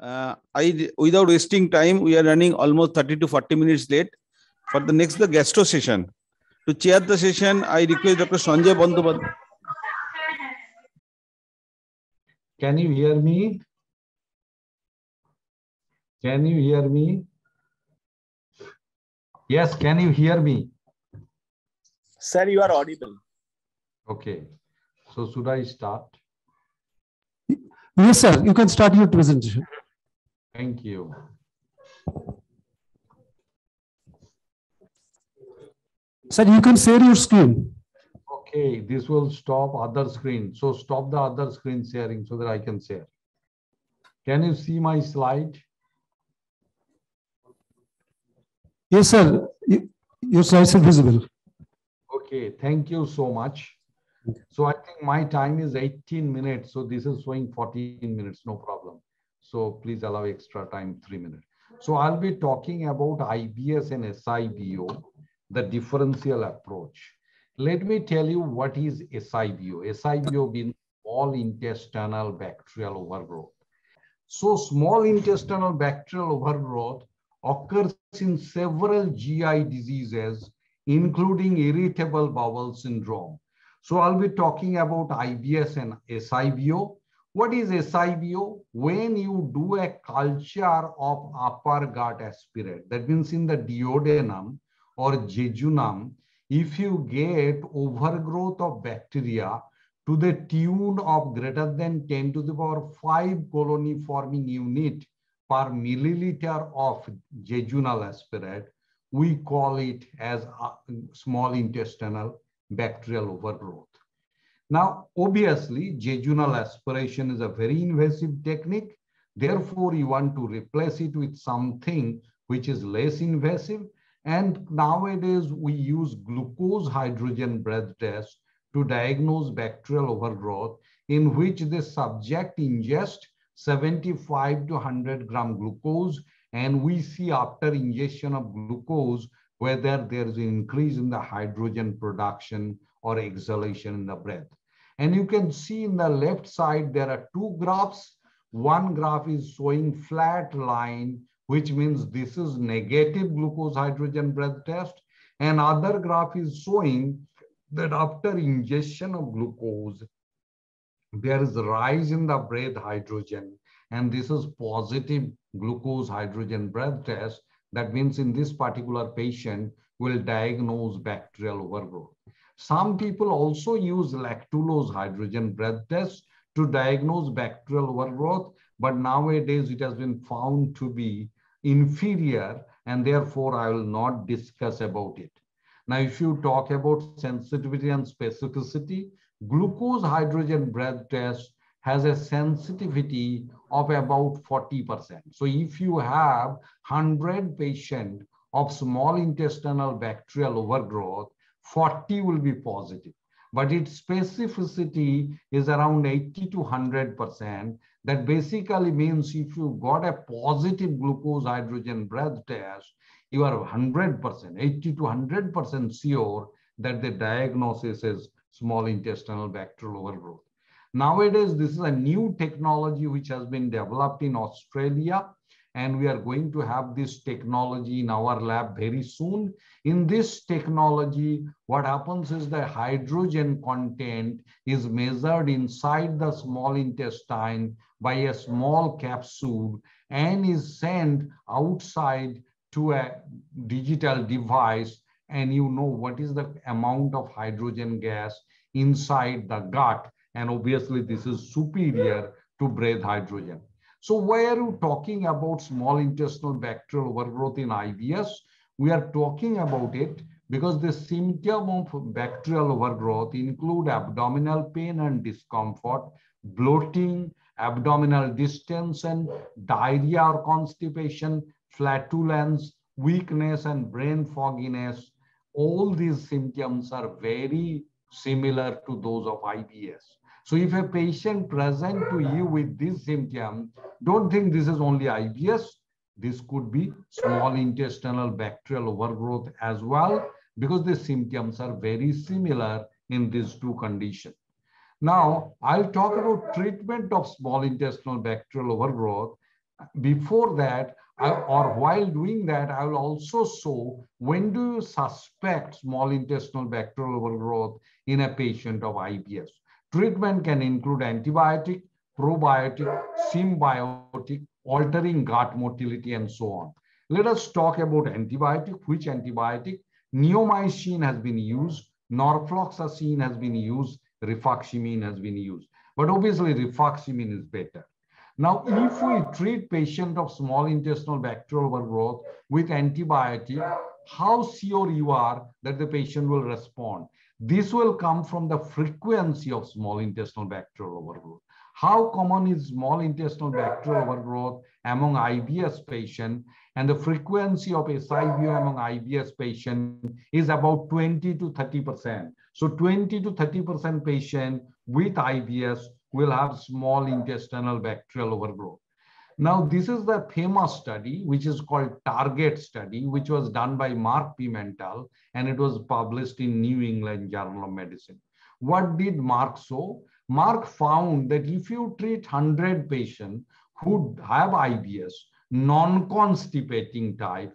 Without wasting time, we are running almost 30 to 40 minutes late. For the next, the gastro session. To chair the session, I request Dr. Sanjay Bandyopadhyay. Can you hear me? Can you hear me? Yes, can you hear me? Sir, you are audible. Okay. So should I start? Yes, sir. You can start your presentation. Thank you. Sir, you can share your screen. Okay, this will stop other screen. So stop the other screen sharing so that I can share. Can you see my slide? Yes, sir. Your slides are visible. Okay, thank you so much. So I think my time is 18 minutes. So this is showing 14 minutes, no problem. So please allow extra time, 3 minutes. So I'll be talking about IBS and SIBO, the differential approach. Let me tell you what is SIBO. SIBO being small intestinal bacterial overgrowth. So small intestinal bacterial overgrowth occurs in several GI diseases, including irritable bowel syndrome. So I'll be talking about IBS and SIBO. What is SIBO? When you do a culture of upper gut aspirate, that means in the duodenum or jejunum, if you get overgrowth of bacteria to the tune of greater than 10 to the power 5 colony forming unit per milliliter of jejunal aspirate, we call it as small intestinal bacterial overgrowth. Now, obviously, jejunal aspiration is a very invasive technique. Therefore, you want to replace it with something which is less invasive. And nowadays, we use glucose hydrogen breath test to diagnose bacterial overgrowth, in which the subject ingests 75 to 100 gram glucose. And we see after ingestion of glucose, whether there is an increase in the hydrogen production or exhalation in the breath. And you can see in the left side, there are two graphs. One graph is showing flat line, which means this is negative glucose hydrogen breath test. And other graph is showing that after ingestion of glucose, there is a rise in the breath hydrogen. And this is positive glucose hydrogen breath test. That means in this particular patient will diagnose bacterial overgrowth. Some people also use lactulose hydrogen breath test to diagnose bacterial overgrowth, but nowadays it has been found to be inferior, and therefore I will not discuss about it. Now, if you talk about sensitivity and specificity, glucose hydrogen breath test has a sensitivity of about 40%. So if you have 100 patients of small intestinal bacterial overgrowth, 40 will be positive. But its specificity is around 80 to 100%. That basically means if you got a positive glucose hydrogen breath test, you are 100%, 80 to 100% sure that the diagnosis is small intestinal bacterial overgrowth. Nowadays, this is a new technology which has been developed in Australia, and we are going to have this technology in our lab very soon. In this technology, what happens is the hydrogen content is measured inside the small intestine by a small capsule and is sent outside to a digital device, and you know what is the amount of hydrogen gas inside the gut. And obviously, this is superior to breath hydrogen. So why are you talking about small intestinal bacterial overgrowth in IBS? We are talking about it because the symptoms of bacterial overgrowth include abdominal pain and discomfort, bloating, abdominal distension, diarrhea or constipation, flatulence, weakness, and brain fogginess. All these symptoms are very similar to those of IBS. So if a patient present to you with this symptom, don't think this is only IBS. This could be small intestinal bacterial overgrowth as well, because the symptoms are very similar in these two conditions. Now, I'll talk about treatment of small intestinal bacterial overgrowth. before that, or while doing that, I will also show when do you suspect small intestinal bacterial overgrowth in a patient of IBS. Treatment can include antibiotic, probiotic, symbiotic, altering gut motility, and so on. Let us talk about antibiotic. Which antibiotic? Neomycin has been used, norfloxacin has been used, rifaximin has been used. But obviously, rifaximin is better. Now, if we treat patient of small intestinal bacterial overgrowth with antibiotic, how sure you are that the patient will respond? This will come from the frequency of small intestinal bacterial overgrowth. How common is small intestinal bacterial overgrowth among IBS patients? And the frequency of SIBO among IBS patients is about 20 to 30%. So 20 to 30% patients with IBS will have small intestinal bacterial overgrowth. Now, this is the famous study, which is called Target study, which was done by Mark Pimentel, and it was published in New England Journal of Medicine. What did Mark show? Mark found that if you treat 100 patients who have IBS, non-constipating type,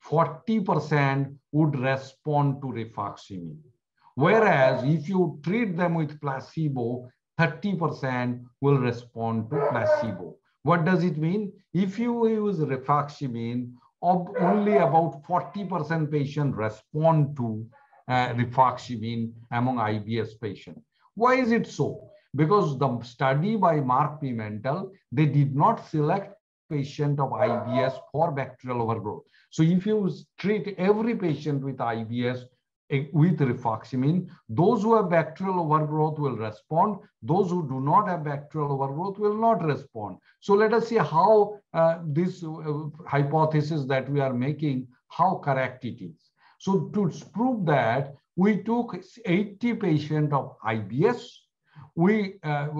40% would respond to rifaximin. Whereas if you treat them with placebo, 30% will respond to placebo. What does it mean? If you use rifaximin, only about 40% patients respond to rifaximin among IBS patients. Why is it so? Because the study by Mark Pimentel, they did not select patient of IBS for bacterial overgrowth. So if you treat every patient with IBS with rifaximin, those who have bacterial overgrowth will respond. Those who do not have bacterial overgrowth will not respond. So let us see how this hypothesis that we are making, how correct it is. So to prove that, we took 80 patients of IBS. We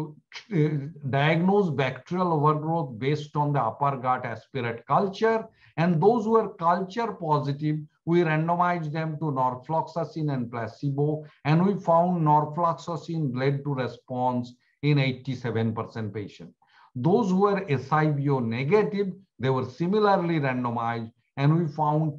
diagnosed bacterial overgrowth based on the upper gut aspirate culture. And those who are culture positive, we randomized them to norfloxacin and placebo. And we found norfloxacin led to response in 87% patients. Those who were SIBO negative, they were similarly randomized. And we found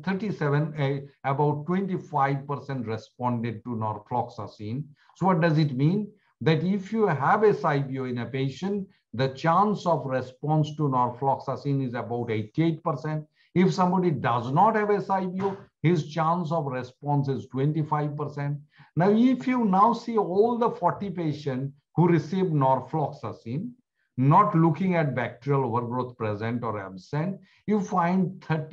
about 25% responded to norfloxacin. So what does it mean? That if you have SIBO in a patient, the chance of response to norfloxacin is about 88%. If somebody does not have SIBO, his chance of response is 25%. Now, if you now see all the 40 patients who received norfloxacin, not looking at bacterial overgrowth present or absent, you find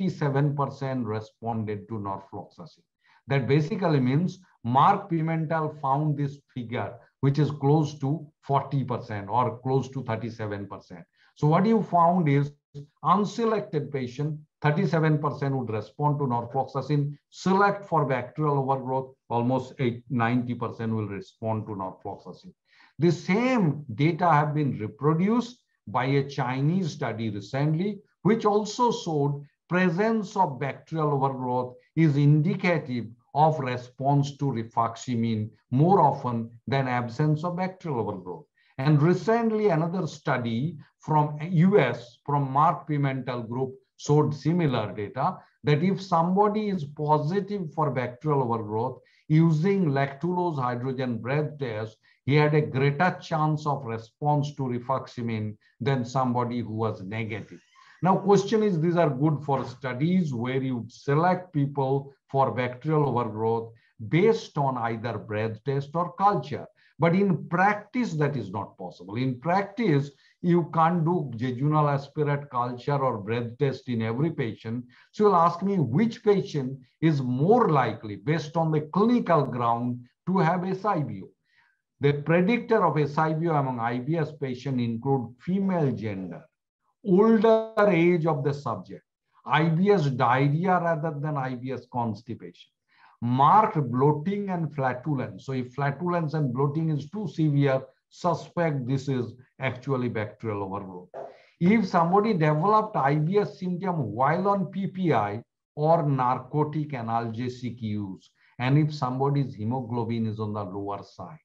37% responded to norfloxacin. That basically means Mark Pimentel found this figure, which is close to 40% or close to 37%. So what you found is unselected patient, 37% would respond to norfloxacin. Select for bacterial overgrowth, almost 90% will respond to norfloxacin. The same data have been reproduced by a Chinese study recently, which also showed presence of bacterial overgrowth is indicative of response to rifaximin more often than absence of bacterial overgrowth. And recently, another study from US, from Mark Pimentel group, showed similar data that if somebody is positive for bacterial overgrowth, using lactulose hydrogen breath test, he had a greater chance of response to rifaximin than somebody who was negative. Now, question is, these are good for studies where you select people for bacterial overgrowth based on either breath test or culture. But in practice, that is not possible. In practice, you can't do jejunal aspirate culture or breath test in every patient. So you'll ask me which patient is more likely, based on the clinical ground, to have SIBO. The predictor of SIBO among IBS patients include female gender, older age of the subject, IBS diarrhea rather than IBS constipation, marked bloating and flatulence. So if flatulence and bloating is too severe, suspect this is actually bacterial overgrowth. If somebody developed IBS symptom while on PPI or narcotic analgesic use, and if somebody's hemoglobin is on the lower side.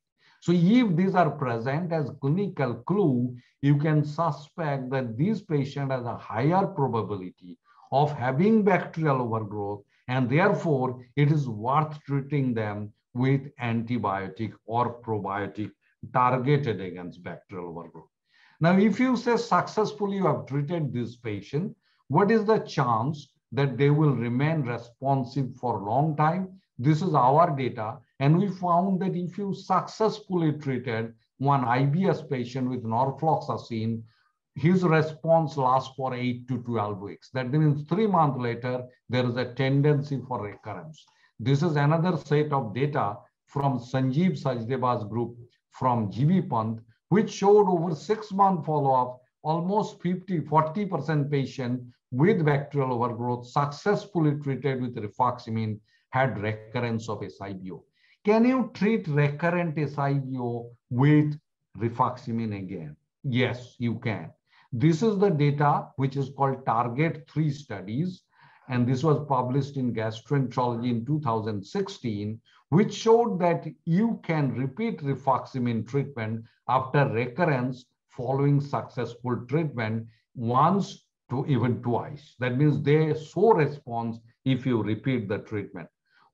So if these are present as clinical clue, you can suspect that this patient has a higher probability of having bacterial overgrowth, and therefore it is worth treating them with antibiotic or probiotic targeted against bacterial overgrowth. Now, if you say successfully you have treated this patient, what is the chance that they will remain responsive for a long time? This is our data, and we found that if you successfully treated one IBS patient with norfloxacin, his response lasts for 8 to 12 weeks. That means 3 months later, there is a tendency for recurrence. This is another set of data from Sanjeev Sajdeva's group from GB Pant, which showed over 6-month follow-up, almost 40% patient with bacterial overgrowth successfully treated with rifaximin had recurrence of SIBO. Can you treat recurrent SIBO with rifaximin again? Yes, you can. This is the data which is called Target 3 studies, and this was published in Gastroenterology in 2016, which showed that you can repeat rifaximin treatment after recurrence following successful treatment once to even twice. That means they show response if you repeat the treatment.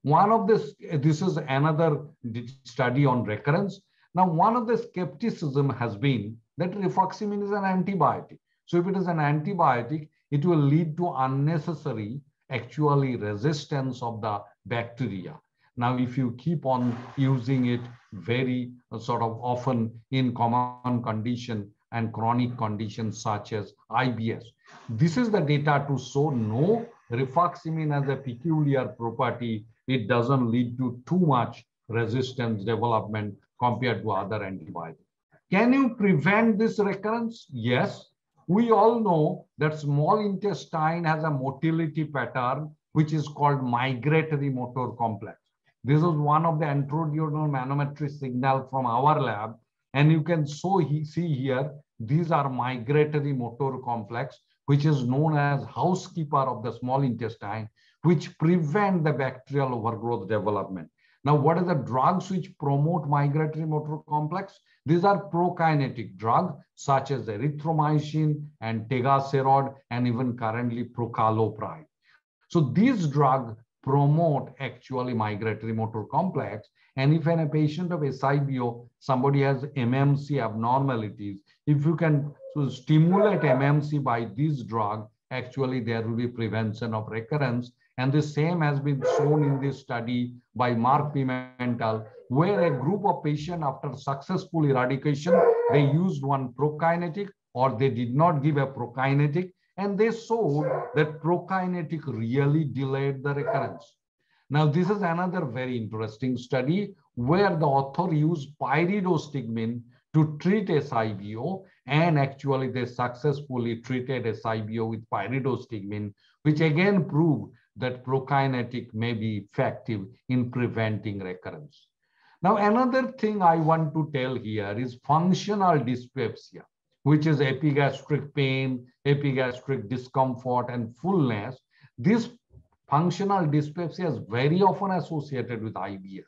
This is another study on recurrence. Now, one of the skepticism has been that rifaximin is an antibiotic. So if it is an antibiotic, it will lead to unnecessary, actually, resistance of the bacteria. Now, if you keep on using it very sort of often in common condition and chronic conditions such as IBS, this is the data to show no, rifaximin has a peculiar property. It doesn't lead to too much resistance development compared to other antibiotics. Can you prevent this recurrence? Yes. We all know that small intestine has a motility pattern, which is called migratory motor complex. This is one of the intraduodenal manometry signal from our lab. And you can see here, these are migratory motor complex, which is known as housekeeper of the small intestine, which prevent the bacterial overgrowth development. Now, what are the drugs which promote migratory motor complex? These are prokinetic drugs such as erythromycin and tegaserod and even currently prucalopride. So these drugs promote actually migratory motor complex. And if in a patient of SIBO, somebody has MMC abnormalities, if you can stimulate MMC by this drug, actually there will be prevention of recurrence. And the same has been shown in this study by Mark Pimentel, where a group of patients after successful eradication, they used one prokinetic or they did not give a prokinetic, and they showed that prokinetic really delayed the recurrence. Now, this is another very interesting study where the author used pyridostigmine to treat SIBO, and actually they successfully treated SIBO with pyridostigmine, which again proved that prokinetic may be effective in preventing recurrence. Now, another thing I want to tell here is functional dyspepsia, which is epigastric pain, epigastric discomfort, and fullness. This functional dyspepsia is very often associated with IBS.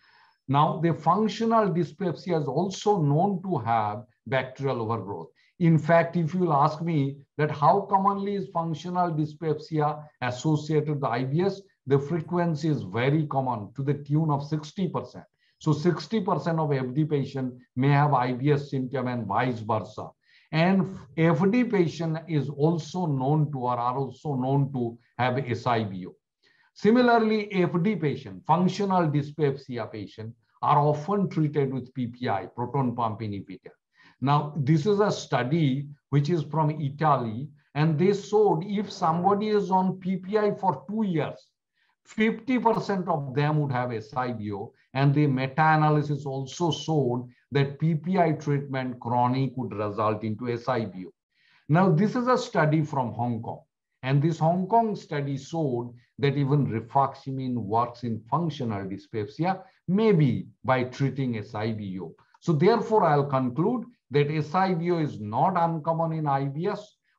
Now, the functional dyspepsia is also known to have bacterial overgrowth. In fact, if you will ask me that how commonly is functional dyspepsia associated with IBS, the frequency is very common to the tune of 60%. So 60% of FD patient may have IBS symptom and vice versa. And FD patient is also known to or are also known to have SIBO. Similarly, FD patient, functional dyspepsia patient, are often treated with PPI, proton pump inhibitor. Now, this is a study which is from Italy, and they showed if somebody is on PPI for 2 years, 50% of them would have SIBO, and the meta-analysis also showed that PPI treatment chronic would result into SIBO. Now, this is a study from Hong Kong, and this Hong Kong study showed that even rifaximin works in functional dyspepsia, maybe by treating SIBO. So therefore, I'll conclude that SIBO is not uncommon in IBS.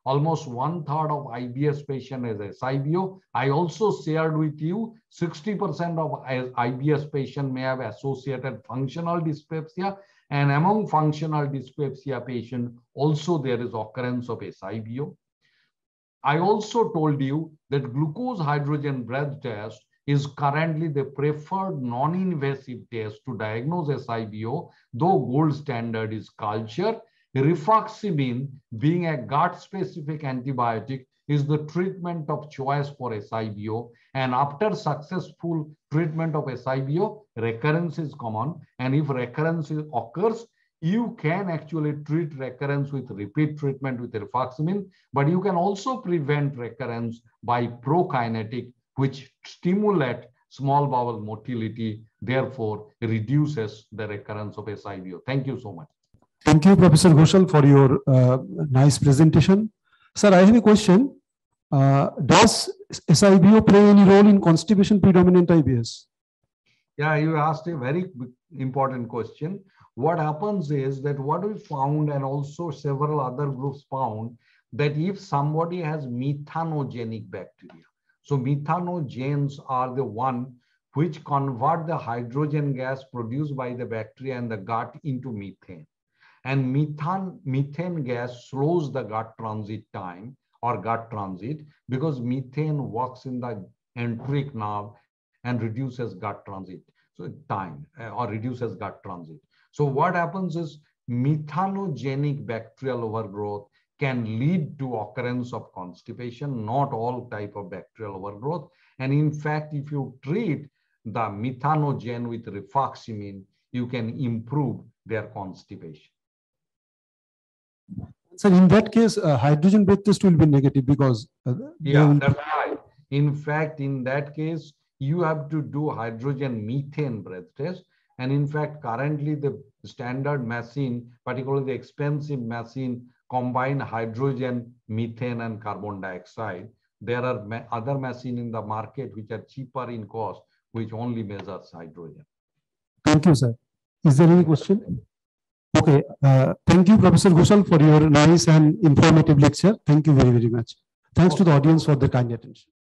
almost 1/3 of IBS patient is SIBO. I also shared with you 60% of IBS patient may have associated functional dyspepsia, and among functional dyspepsia patient also there is occurrence of SIBO. I also told you that glucose hydrogen breath test is currently the preferred non-invasive test to diagnose SIBO, though gold standard is culture. Rifaximin, being a gut-specific antibiotic, is the treatment of choice for SIBO. And after successful treatment of SIBO, recurrence is common. And if recurrence occurs, you can actually treat recurrence with repeat treatment with rifaximin, but you can also prevent recurrence by prokinetic, which stimulate small bowel motility, therefore reduces the recurrence of SIBO. Thank you so much. Thank you, Professor Ghoshal, for your nice presentation. Sir, I have a question. Does SIBO play any role in constipation predominant IBS? Yeah, you asked a very important question. What happens is that what we found, and also several other groups found, that if somebody has methanogenic bacteria, so methanogens are the one which convert the hydrogen gas produced by the bacteria in the gut into methane. And methane gas slows the gut transit time or gut transit, because methane works in the enteric nerve and reduces gut transit. So time or reduces gut transit. So what happens is methanogenic bacterial overgrowth can lead to occurrence of constipation, not all type of bacterial overgrowth. And in fact, if you treat the methanogen with rifaximin, you can improve their constipation. So in that case, hydrogen breath test will be negative because yeah, that's right. In fact, in that case, you have to do hydrogen methane breath test. And in fact, currently the standard machine, particularly the expensive machine, combine hydrogen, methane, and carbon dioxide. There are other machines in the market which are cheaper in cost, which only measures hydrogen. Thank you, sir. Is there any question? Okay. Thank you, Professor Ghoshal, for your nice and informative lecture. Thank you very, very much. Thanks to the audience for the kind attention.